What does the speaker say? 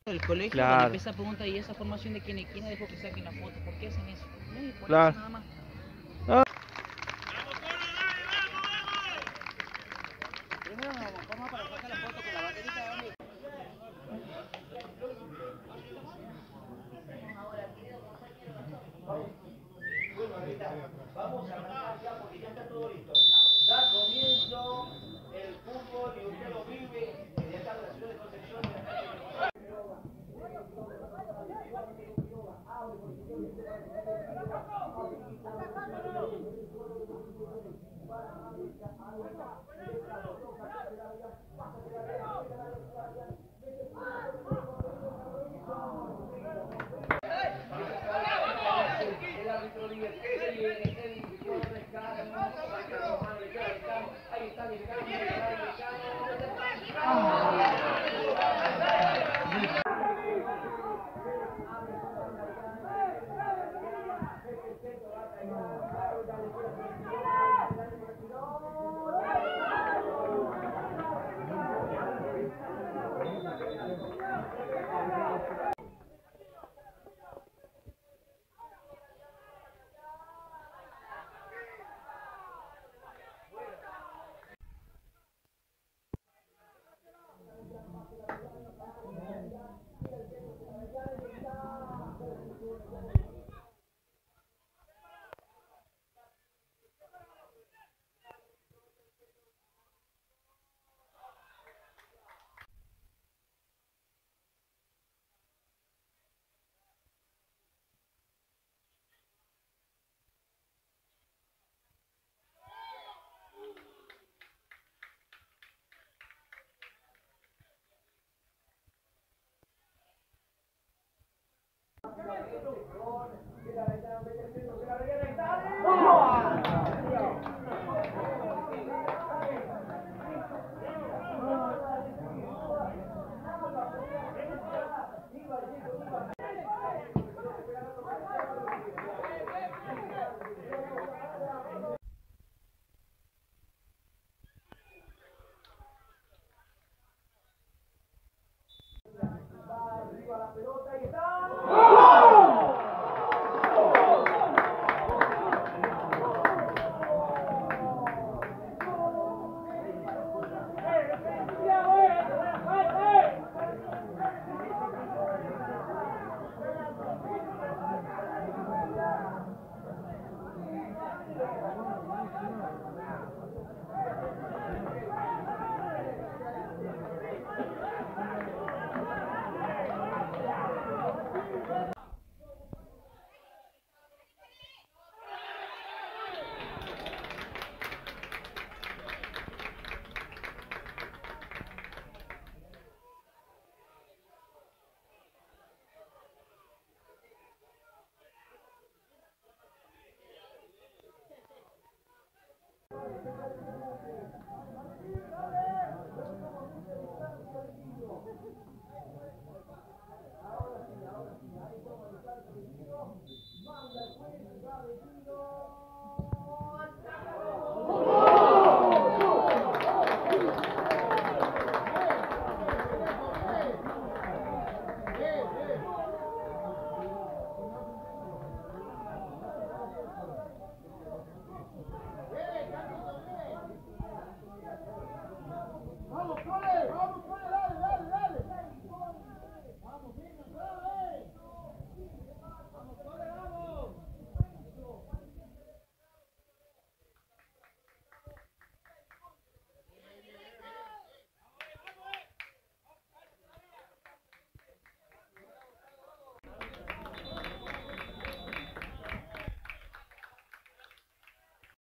del colegio, cuando Claro, empieza a preguntar y esa formación de quién es quién, después que saquen la foto, ¿por qué hacen eso? No, y por claro. eso nada más. No, Primero nos vamos para sacar la foto con la baterita, ¿dónde? Vamos a arrancar ya porque ya está todo listo. Da comienzo el fútbol y usted lo vive desde acá de la ciudad de Concepción. El árbitro líder, ahí está el